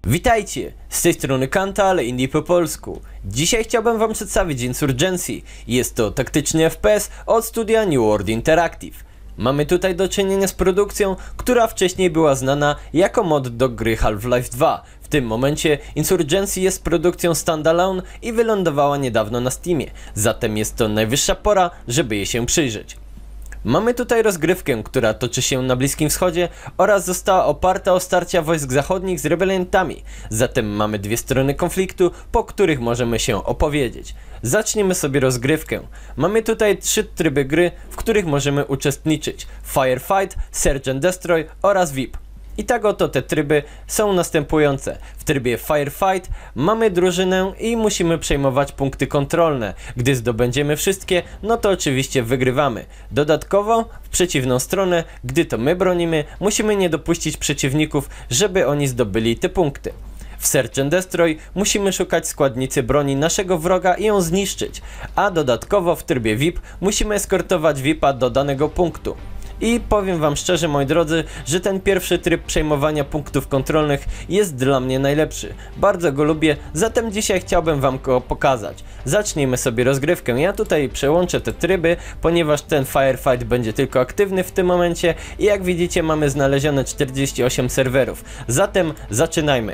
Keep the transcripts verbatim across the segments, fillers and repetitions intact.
Witajcie! Z tej strony Kanta, ale Indie po polsku. Dzisiaj chciałbym wam przedstawić Insurgency. Jest to taktyczny F P S od studia New World Interactive. Mamy tutaj do czynienia z produkcją, która wcześniej była znana jako mod do gry Half-Life dwa. W tym momencie Insurgency jest produkcją standalone i wylądowała niedawno na Steamie. Zatem jest to najwyższa pora, żeby jej się przyjrzeć. Mamy tutaj rozgrywkę, która toczy się na Bliskim Wschodzie oraz została oparta o starcia wojsk zachodnich z rebeliantami. Zatem mamy dwie strony konfliktu, po których możemy się opowiedzieć. Zaczniemy sobie rozgrywkę. Mamy tutaj trzy tryby gry, w których możemy uczestniczyć: Firefight, Search and Destroy oraz V I P. I tak oto te tryby są następujące. W trybie Firefight mamy drużynę i musimy przejmować punkty kontrolne. Gdy zdobędziemy wszystkie, no to oczywiście wygrywamy. Dodatkowo w przeciwną stronę, gdy to my bronimy, musimy nie dopuścić przeciwników, żeby oni zdobyli te punkty. W Search and Destroy musimy szukać składnicy broni naszego wroga i ją zniszczyć. A dodatkowo w trybie V I P musimy eskortować V I P a do danego punktu. I powiem wam szczerze, moi drodzy, że ten pierwszy tryb przejmowania punktów kontrolnych jest dla mnie najlepszy. Bardzo go lubię, zatem dzisiaj chciałbym wam go pokazać. Zacznijmy sobie rozgrywkę. Ja tutaj przełączę te tryby, ponieważ ten Firefight będzie tylko aktywny w tym momencie i jak widzicie mamy znalezione czterdzieści osiem serwerów. Zatem zaczynajmy.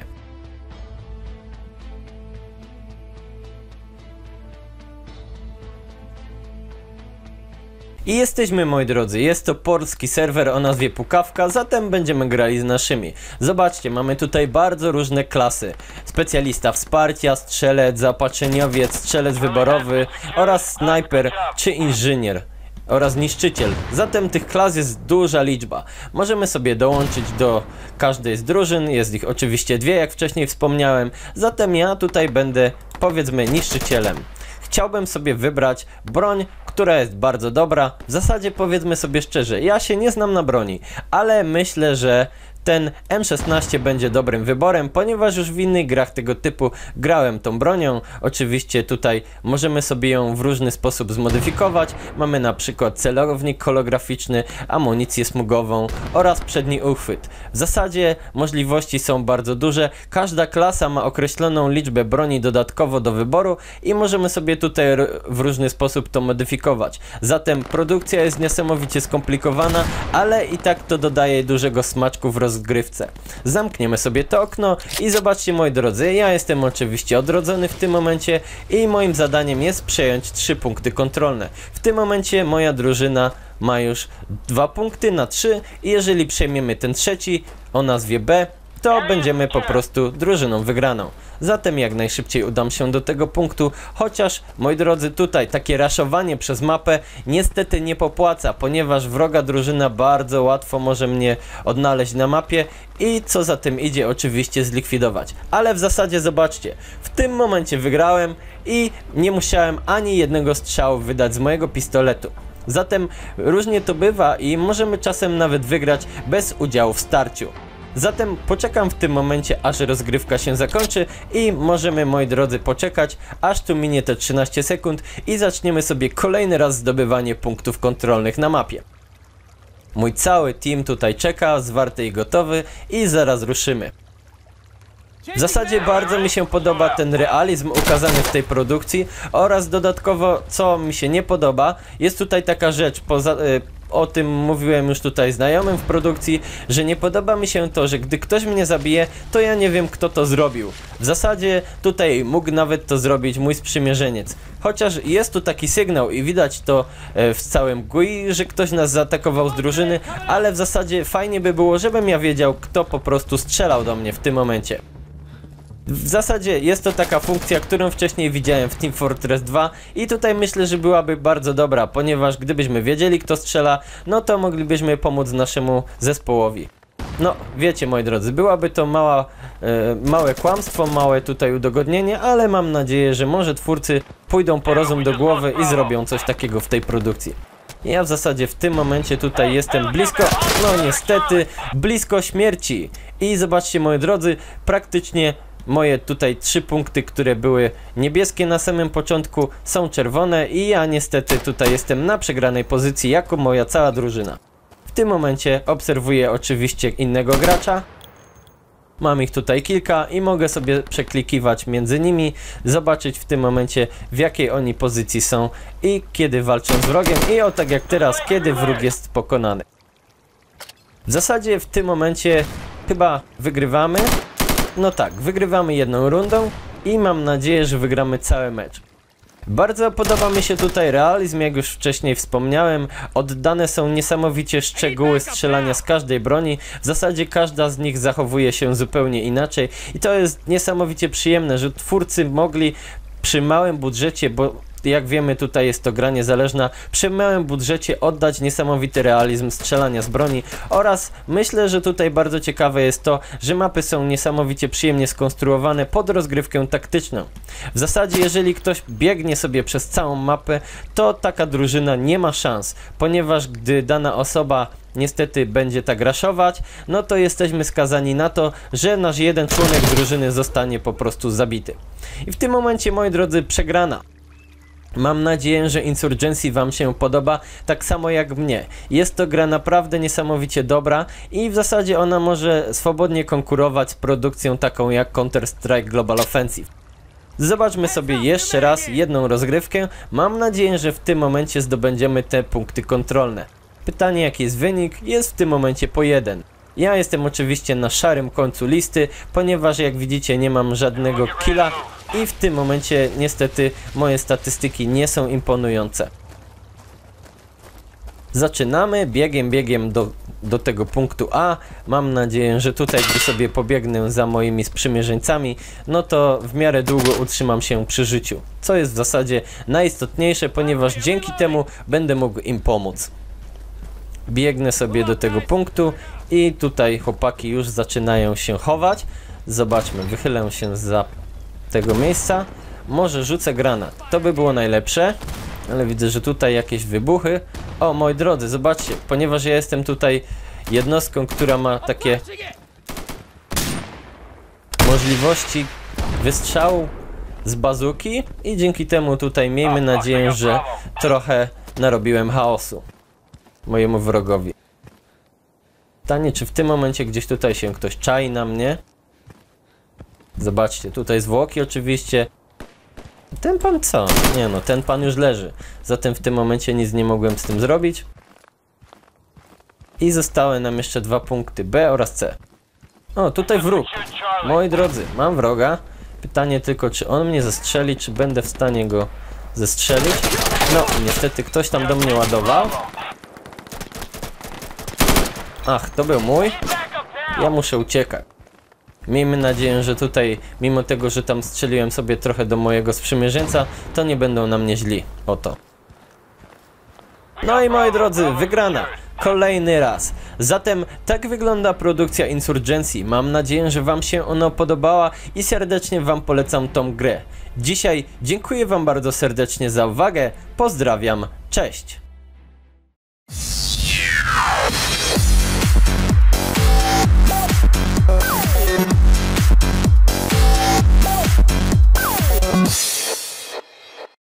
I jesteśmy, moi drodzy, jest to polski serwer o nazwie Pukawka, zatem będziemy grali z naszymi. Zobaczcie, mamy tutaj bardzo różne klasy. Specjalista wsparcia, strzelec, zaopatrzeniowiec, strzelec wyborowy oraz snajper czy inżynier oraz niszczyciel. Zatem tych klas jest duża liczba. Możemy sobie dołączyć do każdej z drużyn, jest ich oczywiście dwie, jak wcześniej wspomniałem. Zatem ja tutaj będę, powiedzmy, niszczycielem. Chciałbym sobie wybrać broń, która jest bardzo dobra. W zasadzie powiedzmy sobie szczerze, ja się nie znam na broni, ale myślę, że ten M szesnaście będzie dobrym wyborem, ponieważ już w innych grach tego typu grałem tą bronią. Oczywiście tutaj możemy sobie ją w różny sposób zmodyfikować. Mamy na przykład celownik holograficzny, amunicję smugową oraz przedni uchwyt. W zasadzie możliwości są bardzo duże. Każda klasa ma określoną liczbę broni dodatkowo do wyboru i możemy sobie tutaj w różny sposób to modyfikować. Zatem produkcja jest niesamowicie skomplikowana, ale i tak to dodaje dużego smaczku w rozgrywce. Rozgrywce. Zamkniemy sobie to okno i zobaczcie, moi drodzy, ja jestem oczywiście odrodzony w tym momencie i moim zadaniem jest przejąć trzy punkty kontrolne. W tym momencie moja drużyna ma już dwa punkty na trzy i jeżeli przejmiemy ten trzeci o nazwie B, to będziemy po prostu drużyną wygraną. Zatem jak najszybciej udam się do tego punktu, chociaż, moi drodzy, tutaj takie raszowanie przez mapę niestety nie popłaca, ponieważ wroga drużyna bardzo łatwo może mnie odnaleźć na mapie i co za tym idzie, oczywiście zlikwidować. Ale w zasadzie zobaczcie, w tym momencie wygrałem i nie musiałem ani jednego strzału wydać z mojego pistoletu. Zatem różnie to bywa i możemy czasem nawet wygrać bez udziału w starciu. Zatem poczekam w tym momencie, aż rozgrywka się zakończy i możemy, moi drodzy, poczekać, aż tu minie te trzynaście sekund i zaczniemy sobie kolejny raz zdobywanie punktów kontrolnych na mapie. Mój cały team tutaj czeka, zwarty i gotowy i zaraz ruszymy. W zasadzie bardzo mi się podoba ten realizm ukazany w tej produkcji oraz dodatkowo, co mi się nie podoba, jest tutaj taka rzecz, poza... Y O tym mówiłem już tutaj znajomym w produkcji, że nie podoba mi się to, że gdy ktoś mnie zabije, to ja nie wiem, kto to zrobił. W zasadzie tutaj mógł nawet to zrobić mój sprzymierzeniec. Chociaż jest tu taki sygnał i widać to w całym G U I, że ktoś nas zaatakował z drużyny, ale w zasadzie fajnie by było, żebym ja wiedział, kto po prostu strzelał do mnie w tym momencie. W zasadzie jest to taka funkcja, którą wcześniej widziałem w Team Fortress dwa i tutaj myślę, że byłaby bardzo dobra, ponieważ gdybyśmy wiedzieli, kto strzela, no to moglibyśmy pomóc naszemu zespołowi. No, wiecie, moi drodzy, byłaby to mała, e, małe kłamstwo, małe tutaj udogodnienie, ale mam nadzieję, że może twórcy pójdą po rozum do głowy i zrobią coś takiego w tej produkcji. Ja w zasadzie w tym momencie tutaj jestem blisko, no niestety, blisko śmierci. I zobaczcie, moi drodzy, praktycznie moje tutaj trzy punkty, które były niebieskie na samym początku, są czerwone i ja niestety tutaj jestem na przegranej pozycji jako moja cała drużyna. W tym momencie obserwuję oczywiście innego gracza Mam ich tutaj kilka i mogę sobie przeklikiwać między nimi, zobaczyć w tym momencie, w jakiej oni pozycji są i kiedy walczą z wrogiem i o tak jak teraz, kiedy wróg jest pokonany. W zasadzie w tym momencie chyba wygrywamy. No tak, wygrywamy jedną rundą i mam nadzieję, że wygramy cały mecz. Bardzo podoba mi się tutaj realizm, jak już wcześniej wspomniałem. Oddane są niesamowicie szczegóły strzelania z każdej broni. W zasadzie każda z nich zachowuje się zupełnie inaczej i to jest niesamowicie przyjemne, że twórcy mogli przy małym budżecie, bo jak wiemy tutaj jest to gra niezależna, przy małym budżecie oddać niesamowity realizm strzelania z broni oraz myślę, że tutaj bardzo ciekawe jest to, że mapy są niesamowicie przyjemnie skonstruowane pod rozgrywkę taktyczną. W zasadzie jeżeli ktoś biegnie sobie przez całą mapę, to taka drużyna nie ma szans, ponieważ gdy dana osoba niestety będzie tak raszować, no to jesteśmy skazani na to, że nasz jeden członek drużyny zostanie po prostu zabity. I w tym momencie, moi drodzy, przegrana. Mam nadzieję, że Insurgency wam się podoba, tak samo jak mnie. Jest to gra naprawdę niesamowicie dobra i w zasadzie ona może swobodnie konkurować z produkcją taką jak Counter-Strike Global Offensive. Zobaczmy sobie jeszcze raz jedną rozgrywkę. Mam nadzieję, że w tym momencie zdobędziemy te punkty kontrolne. Pytanie, jaki jest wynik? Jest w tym momencie po jeden. Ja jestem oczywiście na szarym końcu listy, ponieważ jak widzicie nie mam żadnego killa i w tym momencie niestety moje statystyki nie są imponujące. Zaczynamy biegiem, biegiem do, do tego punktu A. Mam nadzieję, że tutaj gdy sobie pobiegnę za moimi sprzymierzeńcami, no to w miarę długo utrzymam się przy życiu. Co jest w zasadzie najistotniejsze, ponieważ dzięki temu będę mógł im pomóc. Biegnę sobie do tego punktu i tutaj chłopaki już zaczynają się chować. Zobaczmy, wychylę się za tego miejsca. Może rzucę granat, to by było najlepsze. Ale widzę, że tutaj jakieś wybuchy. O, moi drodzy, zobaczcie, ponieważ ja jestem tutaj jednostką, która ma takie możliwości wystrzału z bazuki i dzięki temu tutaj miejmy nadzieję, że trochę narobiłem chaosu mojemu wrogowi. Pytanie, czy w tym momencie gdzieś tutaj się ktoś czai na mnie? Zobaczcie, tutaj zwłoki oczywiście. Ten pan co? Nie no, ten pan już leży. Zatem w tym momencie nic nie mogłem z tym zrobić. I zostały nam jeszcze dwa punkty B oraz C. O, tutaj wróg. Moi drodzy, mam wroga. Pytanie tylko, czy on mnie zestrzeli, czy będę w stanie go zestrzelić. No, niestety ktoś tam do mnie ładował. Ach, to był mój. Ja muszę uciekać. Miejmy nadzieję, że tutaj, mimo tego, że tam strzeliłem sobie trochę do mojego sprzymierzeńca, to nie będą na mnie źli. Oto. No i moi drodzy, wygrana. Kolejny raz. Zatem tak wygląda produkcja Insurgency. Mam nadzieję, że wam się ona podobała i serdecznie wam polecam tą grę. Dzisiaj dziękuję wam bardzo serdecznie za uwagę. Pozdrawiam. Cześć.